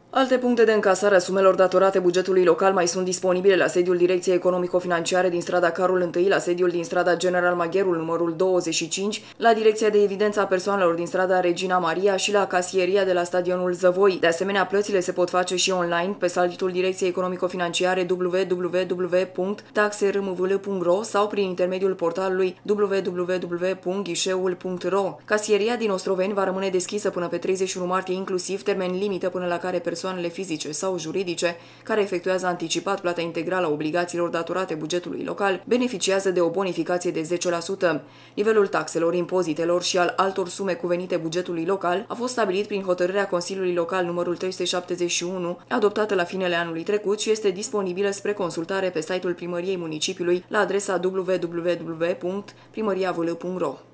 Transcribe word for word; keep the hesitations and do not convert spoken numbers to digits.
Alte puncte de încasare a sumelor datorate bugetului local mai sunt disponibile la sediul Direcției Economico-Financiare din strada Carol I, la sediul din strada General Magherul numărul douăzeci și cinci, la Direcția de Evidență a Persoanelor din strada Regina Maria și la casieria de la stadionul Zăvoi. De asemenea, plățile se pot face și online pe site-ul Direcției Economico-Financiare w w w punct taxe r m v l punct r o sau prin intermediul portalului w w w punct ghișeul punct r o. Casieria din Ostroveni va rămâne deschisă până pe treizeci și unu martie inclusiv, termen limită până la care persoanele fizice sau juridice care efectuează anticipat plata integrală a obligațiilor datorate bugetului local beneficiază de o bonificație de zece la sută. Nivelul taxelor, impozitelor și al altor sume cuvenite bugetului local a fost stabilit prin hotărârea Consiliului Local numărul trei sute șaptezeci și unu, adoptată la finele anului trecut și este disponibilă spre consultare pe site-ul Primăriei Municipiului la adresa w w w punct primăria v l punct r o.